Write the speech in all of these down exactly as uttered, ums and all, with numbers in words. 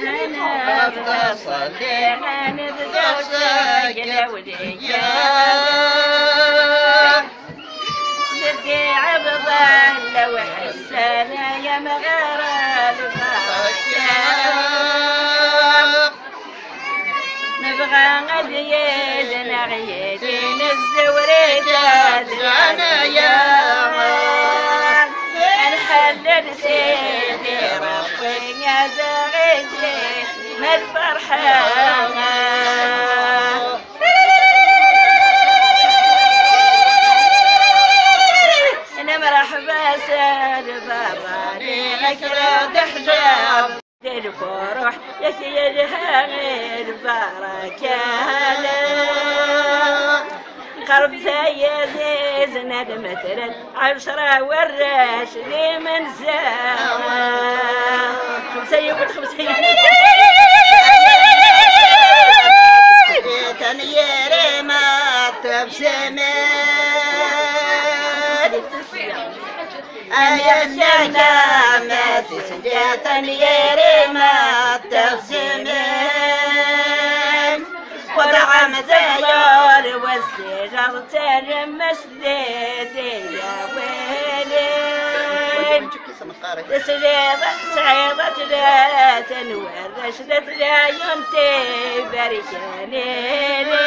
ما بتصلي نبدا ساكنة وليا جدي عبد الله وحسانة يا مغارة البركة نبغى غديدنا غيدين الزوريدة درانا يا الحلل سيدي ربي يا زغيدي ما الفرحة انا مرحبا ساد بابا لك رد حجاب الفرح يا سيدها غير بركة خرب زي زيزنا مثلا عشرة وراش لي من زمان خمسة يقول خمسة تنيري ما تبسمي أيا الشيطان ما تسجى تنيري ما تبسمي ودعم زيار والسجر ترمس ليدي يا ويلي تسريضة سعيضة ثلاث ورشدة العيون تبركاني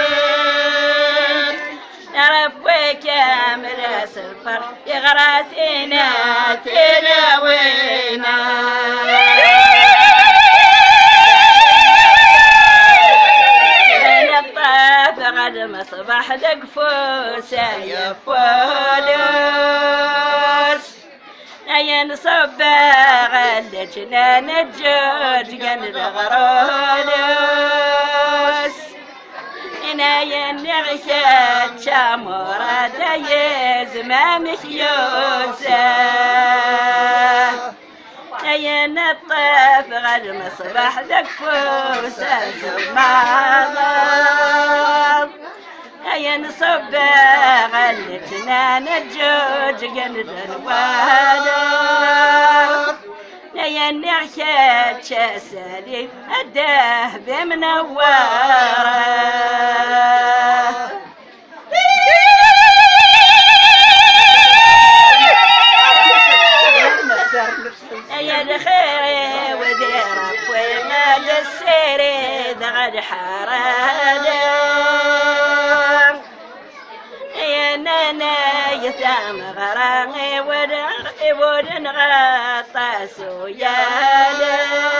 يا ربي كامل الفرح يغراسينا تناوينا غد مصباح دقفوس يا فولوس يا نصب غدتنا نجوج قن الغرولوس انا يا نغشات شامورة دايز ما مخيوسه يا نطف غد مصباح دقفوس زماض يا نصب غلتنا نجوج قند الوالد يا نعشات شاسالي الدهب منوره يا الخير ودي ربي ما للسيري ذغد حرادا يا نانا يتام غرامي ودغي ودنغطى سويالا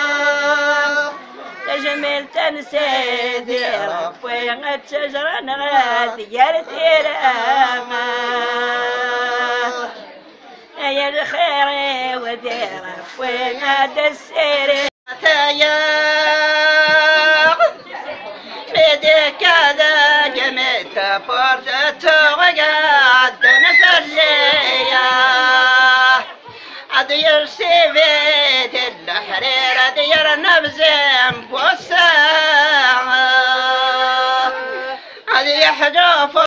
تجمل تنسيدي ربي غد شجرة غد يرثي راما يا الخير ودير وين هذا السير يا بيدك هذا جميت فرصة وقعد نفليا أدير سيفيت الحرير أدير نبزم والساعة أدي حجاف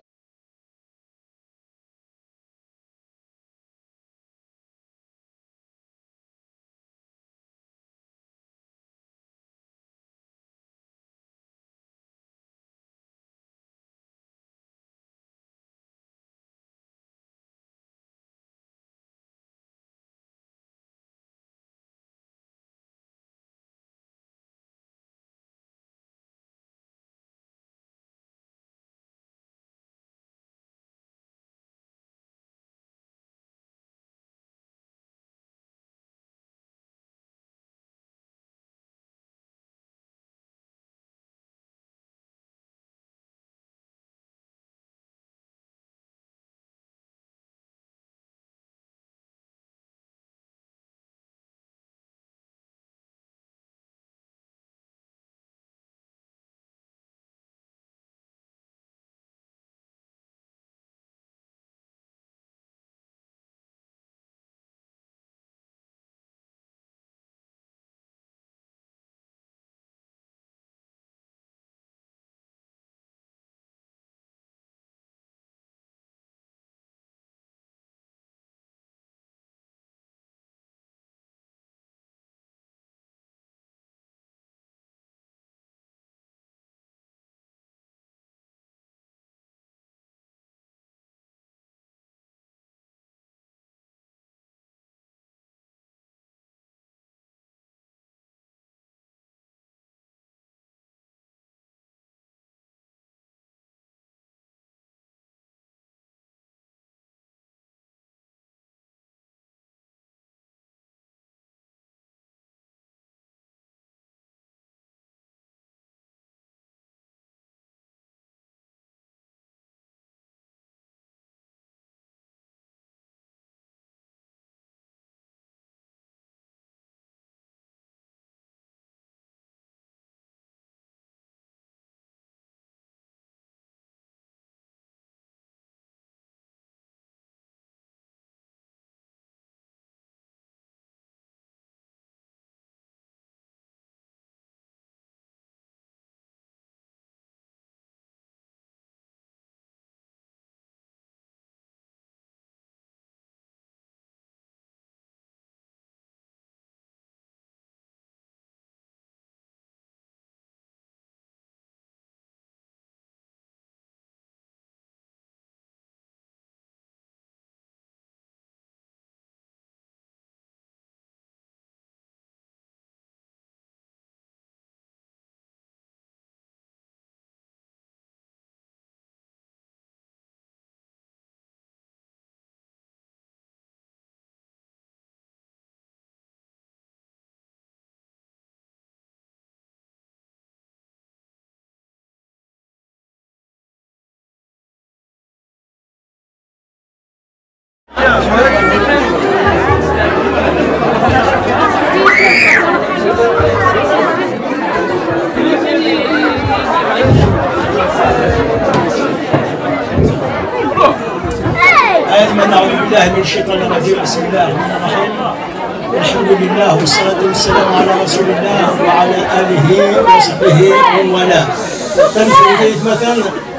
نعوذ بالله من الشيطان الرجيم. بسم الله الرحمن الرحيم. الحمد لله والصلاة والسلام على رسول الله وعلى آله وصحبه ومن والاه. تمثيل مثلا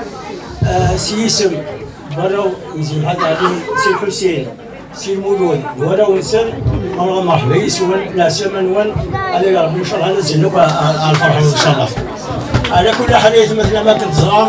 سيسم براو يزيد هذا عليه سي الحسين سي المولود ورا ونسر الله مرحبا يسون لا سمن ون على ربي ان شاء الله نزل لكم الفرح ان شاء الله. على كل حال مثل ما كنت زرام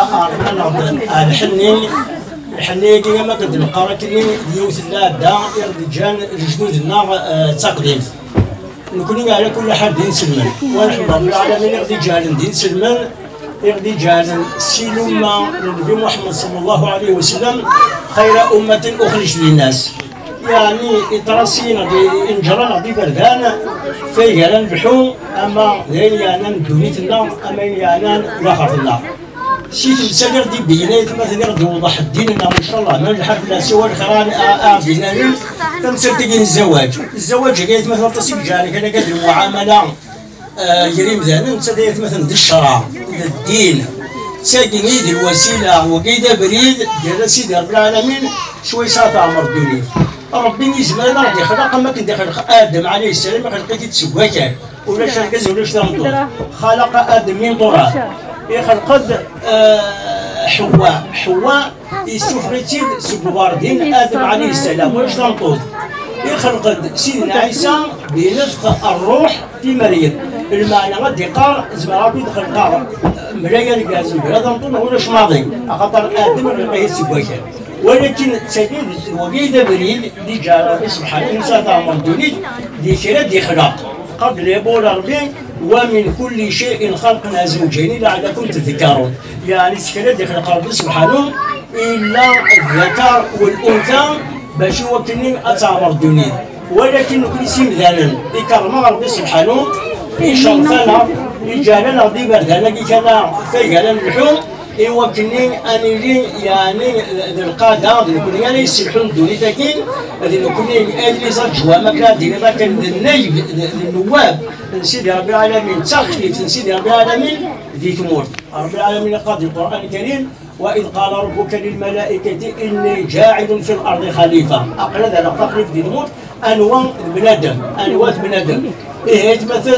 انا الحنين الحنين كيما ما كنت نلقى كني ديوت الله دا رجال جدودنا تقديم نكون على كل حال دين سلمان ونحمد رب العالمين رجال دين سلمان رجال سلوما للنبي محمد صلى الله عليه وسلم خير أمة أخرجت للناس يعني إتراسينا دي إنجرانا دي بردان في جلان بحوم أما ذي يعنان دونيتنا أما يعنان لاخرتنا سيت السنة دي بينات مثلا غادي يوضح الدين ان شاء الله ما نجحت لا سوى الخران بينا تمسكين الزواج الزواج قالت مثلا تصيب جارك انا قال المعامله يري مثلا انت ديت مثلا دي الشرع الدين ساكن يد الوسيله وكيدا بريد ديال سيدي رب العالمين شوي صافي عمر الدنيا ربي يزمر راه خلق ما كان خلق ادم عليه السلام ما خلقيتي تسواك ولا شركز ولا شرطه خلق ادم من تراب يخلق حواء حواء يستفرتي سبواردين ادم عليه السلام واش تنطوط يخلق سيدنا عيسى بنفخ الروح في مريم المعنى غادي قار زمرات يدخل قار ملايا الكاز هذا نطون ولا شماضي خاطر ادم رقيه سبواكه ولكن سيدنا وقيد بريد اللي جا سبحانه انسان تعمر دونيت دي كرا دي خلق قبل يبول ربي ومن كل شيء خلقنا زوجين لعلكم تذكرون يعني سكرة دي خلق ربي سبحانه إلا الذكر والأنثى باش يوكلني أتعمر الدنيا ولكن كل شيء مثلا يكرم ربي سبحانه إن شرفنا رجالا ربي بردانا كي كان فيقالا اللحوم يوكلني أني يعني القادة نكون يعني يسلحون الدنيا تاكين نكون اللي صار جوا مكلا ديما كان النايب النواب سيدي رب العالمين تخليف سيدي رب العالمين ذي ثمور رب العالمين قال القرآن الكريم وإذ قال ربك للملائكة إني جاعل في الأرض خليفة أقل هذا تخليف ذي ثمور أنواع بنادم أنواع بنادم إيه مثلا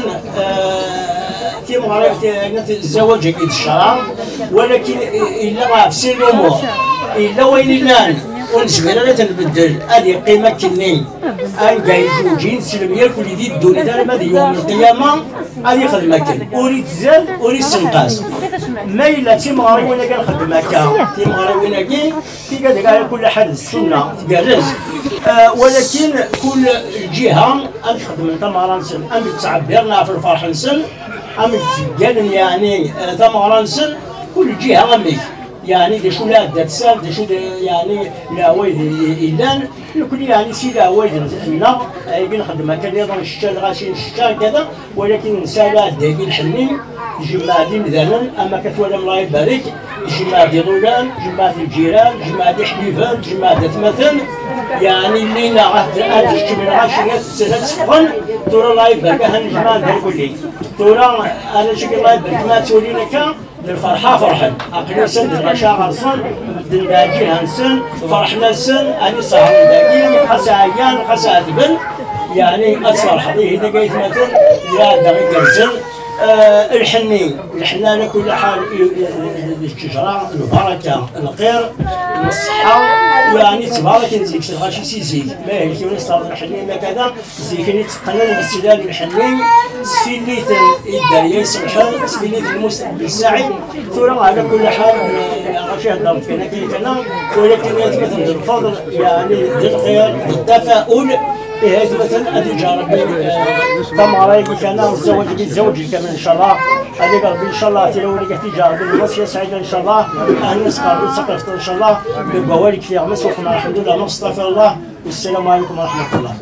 كيما عرفت الزواج أكيد الشرع ولكن إلا ما في سن الأمور إلا وين الآن ونسبة لا تنبدل هذه قيمة كنين أن جاي زوجين سلمية كل ذي الدنيا دار ما يوم القيامة هذه خدمة أريد زاد أريد سنقاس ما إلا تيم غاري وين قال خدمة كا تيم غاري وين قال في قال قال كل حد السنة تجرز آه ولكن كل جهة أن خدمة تمارا نسن أن تعبرنا في الفرح نسن أن تجلن يعني تمارا نسن كل جهة غميك يعني دي شو لا دتسال دي شو يعني لا ويد إلان كل يعني سي لا ويد لا يبين خدمة كان يضرب الشتال غاشين الشتال كذا ولكن سالات دي الحنين جماعة دي مثلا أما كتولى الله يبارك جماعة دي ضولان جماعة الجيران جماعة دي حبيبان جماعة دي مثلا يعني اللي لا غاد أدش من عشرة سنة سبقا ترى الله يبارك هن جماعة دي كلي ترى أنا شكل الله يبارك ما تولي لك الفرحة فرحا أقل سن المشاعر صن دنداجي هنسن فرحنا سن أني صار داقي خسايان خساتبن يعني أصفر حظيه إذا قيت مثل يا دقيقة سن آه الحنين الحنانة كل حال الشجرة البركة الخير الصحة يعني تبارك نزيك شي سيزيد ما هي كي ونستعرض الحنين ما كذا زيكني تقنن باستدلال الحنين سفينيت الدريا يسمحان سفينيت المستقبل السعيد ثم على كل حال غاشي هضر فينا كي كنا ولكن يتمثل الفضل يعني للخير بالتفاؤل إيه مثلا هذه جاربي ثم رايك كان نتزوج بزوجي كمان إن شاء الله هذه قلبي إن شاء الله تلو لك تجارب الوصية سعيدة إن شاء الله أهل نسقى ونسقفت إن شاء الله بقوالك في عمس وخنا الحمد لله نستغفر الله والسلام عليكم ورحمة الله.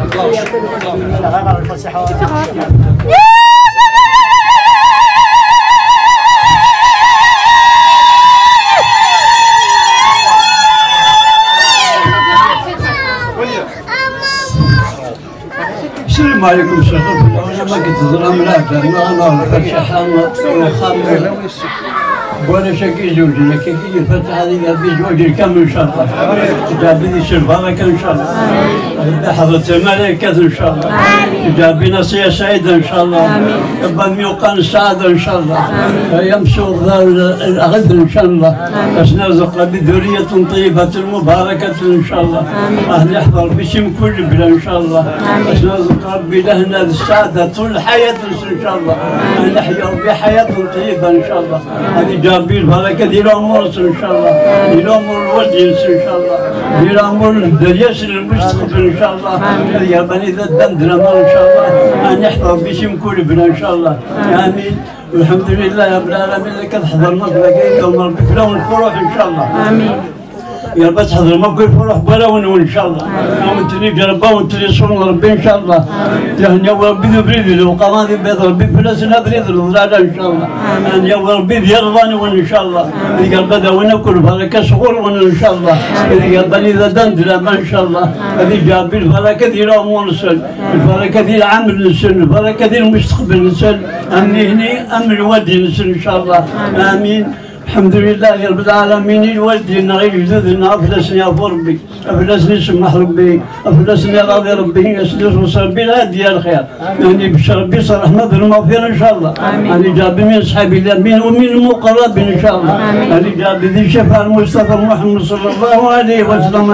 الله يشكرك. تظلم لا تنغنى الفتحة وخمر ولا شكي زوج لك كي الفتحة هذه بزوج الكامل إن شاء الله. جابني البركة إن شاء الله. بحضرة الملائكة إن شاء الله. جابني نصيحة سعيدة إن شاء الله. يبني وقان السعادة إن شاء الله. يمسو الأغد إن شاء الله. بس نرزق بذرية طيبة مباركة إن شاء الله. أهل يحضر باسم كل بلا إن شاء الله. بس نرزق ربي لهنا السعادة طول الحياة إن شاء الله. أن نحيا بحياة طيبة إن شاء الله. هذه جابي البركة ديال أمور إن شاء الله. ديال أمور الولد إن شاء الله. ديال أمور اليسر المستقبل إن شاء الله. يا بني ذا الدندنة إن شاء الله. أن يحضر باسم كل بلا إن شاء الله. آمين. والحمد لله رب العالمين اللي كتحضر مطلقين يوم ربي في لون الفرح إن شاء الله. آمين. يا بس حضر ما كل فرح بلا ونو ان شاء الله. يوم تري جربا وتري صون ربي ان شاء الله. يعني يا ربي بريد لو قمادي بيض ربي فلسنا بريد الوزراء ان شاء الله. يعني يا ربي يرضاني وان شاء الله. اللي قال بدا وانا كل بركه صغور وانا ان شاء الله. اللي قال بني ذا دندلا ما ان شاء الله. هذه جاب البركه ديال امور السن، البركه ديال عمل السن، البركه ديال المستقبل السن، امني هني امن الوادي السن ان شاء الله. امين. الحمد لله رب العالمين. الوالدين غير جدودنا افلسني ابو ربي، افلسني سمح ربي، افلسني راضي ربي، يسلس ربي لا ديال الخير. يعني باش ربي صرح مضر المغفره ان شاء الله. يعني جاب من اصحاب اليمين ومن المقربين ان شاء الله. يعني جاب ذي شفاعة المصطفى محمد صلى الله عليه وسلم.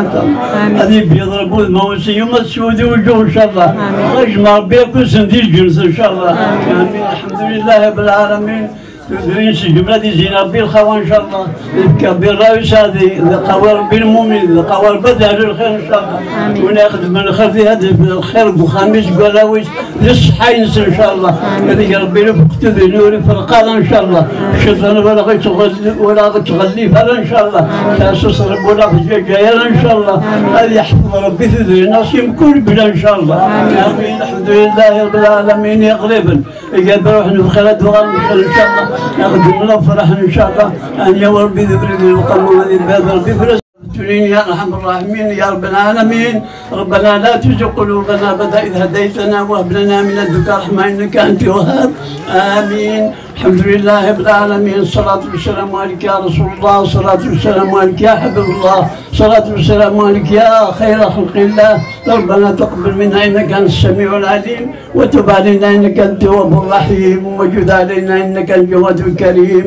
هذه بيضربوا المواسي يوم السود وجوه ان شاء الله. اجمع ربي يكون سندي الجنس ان شاء الله. يعني الحمد لله رب العالمين. درينش جملة دي زين ربي الخوان إن شاء الله. كبير رئيس هذه قوار بالمؤمن قوار بدع الخير إن شاء الله. وناخذ من الخير في هذا الخير بخميس قلاويس للصحة إن شاء الله. هذيك ربي رفقت ذنوري فرقانا إن شاء الله. الشيطان ولا غيتغلي ولا غيتغلي فلا إن شاء الله. تأسس رب ولا جاية إن شاء الله. هذه يحفظ ربي في ذي نصيب كل بلا إن شاء الله. آمين. الحمد لله رب العالمين يا غريبا. يقال بروح نبخلات وغنبخل إن شاء الله. ناخذ الله فرح ان شاء الله. ان يا ربي ذبرد القلب الذي بهذا ربي فرس يا ارحم الراحمين يا رب العالمين. ربنا لا تزغ قلوبنا بعد اذ هديتنا وهب لنا من لدنك رحمه انك انت الوهاب. امين. الحمد لله رب العالمين. الصلاة والسلام عليك يا رسول الله، الصلاة والسلام عليك يا حبيب الله، الصلاة والسلام عليك يا خير خلق الله. ربنا تقبل منا انك انت السميع العليم، وتب علينا انك انت التواب الرحيم، وجد علينا انك انت الجواد الكريم.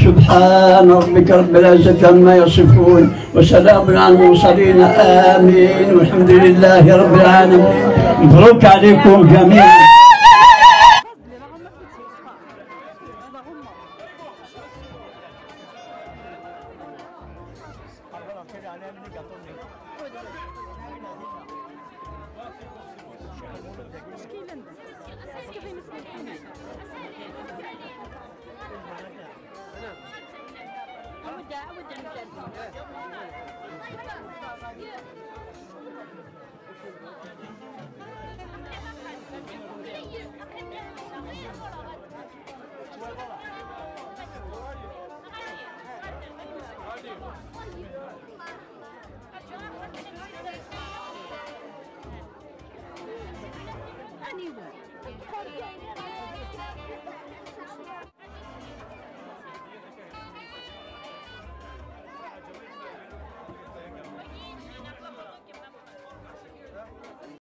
سبحان ربك رب العزة عما يصفون وسلام على المرسلين. امين. والحمد لله رب العالمين. مبروك عليكم جميعا. Yeah.